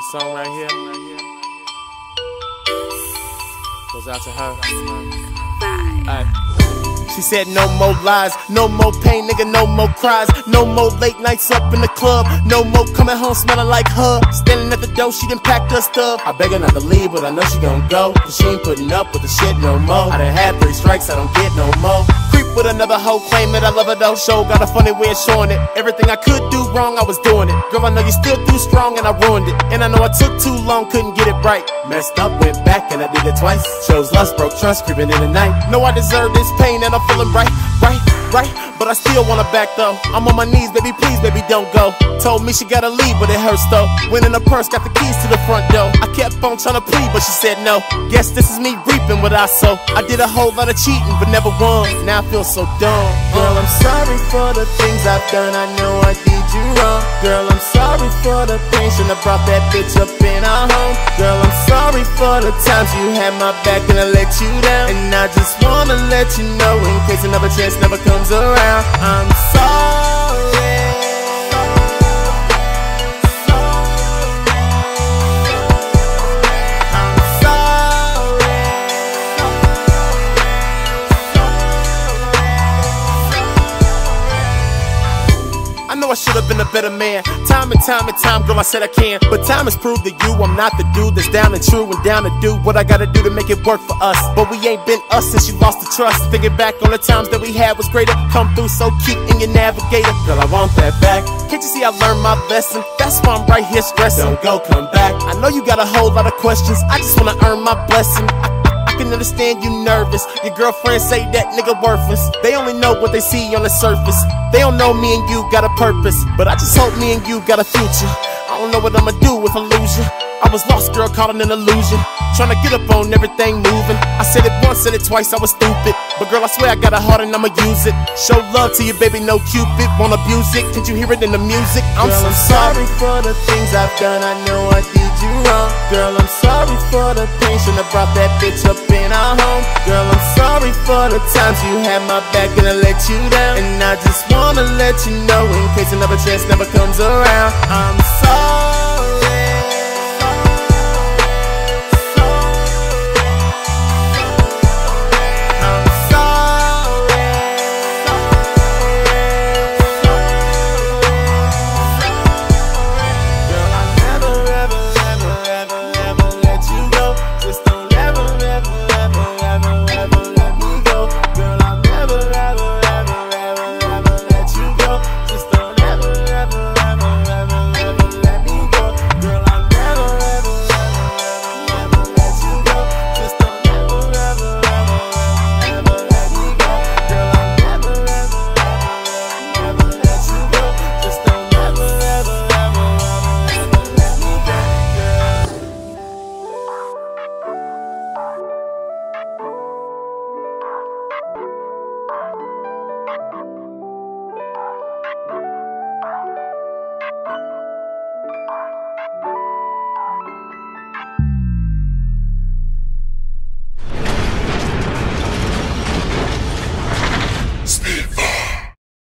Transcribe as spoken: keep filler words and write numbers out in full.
song right here goes out to her. Alright. She said no more lies, no more pain, nigga, no more cries, no more late nights up in the club, no more coming home smelling like her. Standing at the door, she done packed her stuff. I beg her not to leave, but I know she gon' go, cause she ain't putting up with the shit no more. I done had three strikes, I don't get no more. Creep with another hoe, claim that I love her though. Show got a funny way of showing it. Everything I could do wrong, I was doing it. Girl, I know you still too strong and I ruined it. And I know I took too long, couldn't get it right. Messed up, went back and I did it twice. Shows lust, broke trust, creeping in the night. Know I deserve this pain and I'm feeling right, right, right. But I still wanna back though. I'm on my knees, baby, please, baby, don't go. Told me she gotta leave, but it hurts though. Went in her purse, got the keys to the front door. I kept on trying to plead, but she said no. Guess this is me reaping what I sow. I did a whole lot of cheating, but never won. Now I feel so dumb. Girl, I'm sorry for the things I've done. I know I did you wrong. Girl, I'm sorry for the pain. Shouldn't have brought that bitch up in our home. Girl, I'm sorry for the times you had my back and I let you down. And I just wanna let you know, in case another chance never comes around, I'm sorry. I know I should've been a better man. Time and time and time, girl, I said I can. But time has proved to you I'm not the dude that's down and true and down to do what I gotta do to make it work for us. But we ain't been us since you lost the trust. Thinking back on the times that we had was greater. Come through so cute in your navigator. Girl, I want that back. Can't you see I learned my lesson? That's why I'm right here stressing. Don't go, come back. I know you got a whole lot of questions. I just wanna earn my blessing. I can understand you nervous. Your girlfriends say that nigga worthless. They only know what they see on the surface. They don't know me and you got a purpose, but I just hope me and you got a future. I don't know what I'ma do if I lose you. I was lost, girl, caught in an illusion, trying to get up on everything moving. I said it once, said it twice, I was stupid. But girl, I swear I got a heart and I'ma use it. Show love to you, baby, no Cupid. Won't abuse it, can't you hear it in the music? I'm girl, so I'm sorry for the things I've done. I know I did you wrong. Girl, I'm sorry for the pain. Shouldn't have brought that bitch up in our home. Girl, I'm sorry for the times you had my back and I let you down. And I just wanna let you know, in case another chance never comes around, I'm sorry.